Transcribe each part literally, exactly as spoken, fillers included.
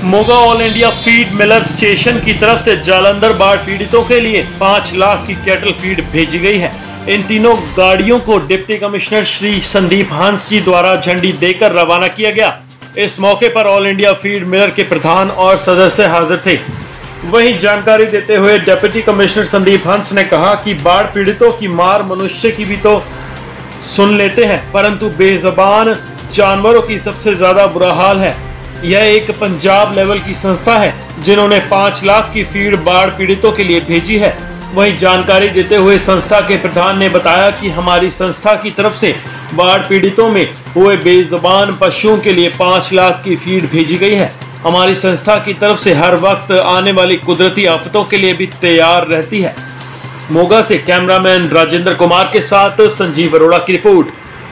Moga all India feed miller station की तरफ से जालंधर बाढ़ पीड़ितों के लिए पाँच लाख की कैटल फीड भेजी गई है। इन तीनों गाड़ियों को डिप्टी कमिश्नर श्री संदीप हंस जी द्वारा झंडी देकर रवाना किया गया। इस मौके पर ऑल इंडिया फीड मिलर के प्रधान और सदस्य हाजिर थे। वहीं जानकारी देते हुए डिप्टी कमिश्नर संदीप हंस ने कहा कि बाढ़ पीड़ितों की मार मनुष्य की भी तो सुन लेते हैं, परंतु बेज़बान जानवरों की सबसे ज्यादा बुरा हाल है। यह एक पंजाब लेवल की संस्था है जिन्होंने पाँच लाख की फीड बाढ़ पीड़ितों के लिए भेजी है। वहीं जानकारी देते हुए संस्था के प्रधान ने बताया कि हमारी संस्था की तरफ से बाढ़ पीड़ितों में हुए बेज़बान पशुओं के लिए पाँच लाख की फीड भेजी गई है। हमारी संस्था की तरफ से हर वक्त आने वाली कुदरती आफतों के लिए भी तैयार रहती है। मोगा से कैमरामैन राजेंद्र कुमार के साथ संजीव अरोड़ा की रिपोर्ट।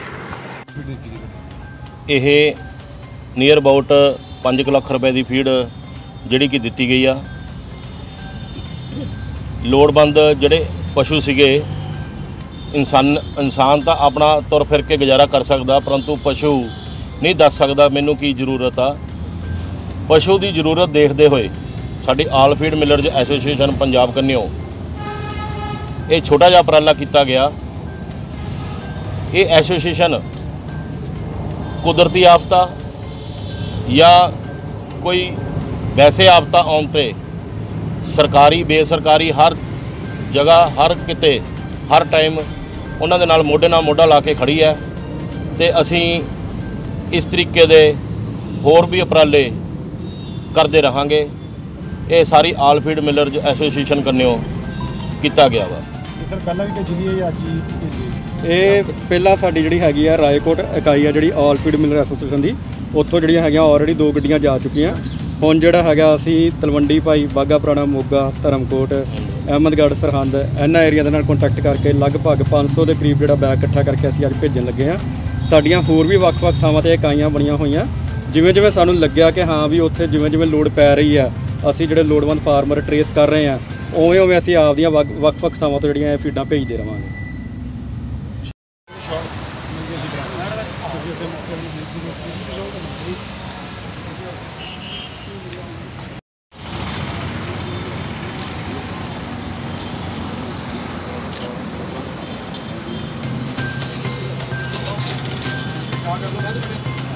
यह नीयर अबाउट पाँच लाख रुपए की फीड जिहड़ी कि दिती गई आ। लोड़वंद जिहड़े पशु सीगे, इंसान इंसान तो अपना तुर फिर के गुजारा कर सकदा, परंतु पशु नहीं दस सकदा मैनू की जरूरत आ। पशु की जरूरत देखते हुए साडी all feed millers association Punjab कन्नियों ये छोटा जिहा उपराला किया गया। ये एसोसीएशन कुदरती आपदा या कोई वैसे आपदा आउण ते सरकारी बेसरकारी हर जगह हर किते हर टाइम उन्हां दे नाल मोढे नाल मोढा ला के खड़ी है। ते असीं इस तरीके दे होर भी उपराले करते रहांगे। ये सारी आल फीड मिलरज एसोसीएशन कन्नियों किया गया वा। सर पहला भी भेजी गई है अज ही? ये पहला साडी जिहड़ी हैगी आ रायकोट इकाई आ जिहड़ी आल फीड मिलर एसोसीएशन दी, उत्थों जिहड़ियां हैगियां ऑलरेडी दो गड्डियां जा चुकियां। हुण जिहड़ा हैगा असीं तलवंडी भाई बाघा पुराना मोगा धर्मकोट अहमदगढ़ सरहंद इन्हां एरिया दे नाल कॉन्टैक्ट करके लगभग पाँच सौ के करीब जिहड़ा बैग इकट्ठा करके असीं अज भेजण लगे हाँ। साडीਆਂ होर भी ਵੱਖ-ਵੱਖ ਥਾਵਾਂ ਤੇ ਇਕਾਈਆਂ ਬਣੀਆਂ ਹੋਈਆਂ। ਜਿਵੇਂ ਜਿਵੇਂ ਸਾਨੂੰ ਲੱਗਿਆ ਕਿ ਹਾਂ ਵੀ ਉੱਥੇ ਜਿਵੇਂ ਜਿਵੇਂ ਲੋੜ ਪੈ ਰਹੀ ਆ, ਅਸੀਂ ਜਿਹੜੇ ਲੋੜਵੰਦ ਫਾਰਮਰ ਟਰੇਸ ਕਰ ਰਹੇ ਹਾਂ, ਉਵੇਂ ਉਵੇਂ ਅਸੀਂ ਆਪਦੀਆਂ ਵੱਖ-ਵੱਖ ਥਾਵਾਂ ਤੋਂ ਜਿਹੜੀਆਂ ਇਹ ਫੀਡਾਂ ਭੇਜਦੇ ਰਵਾਂਗੇ। क्या कर लो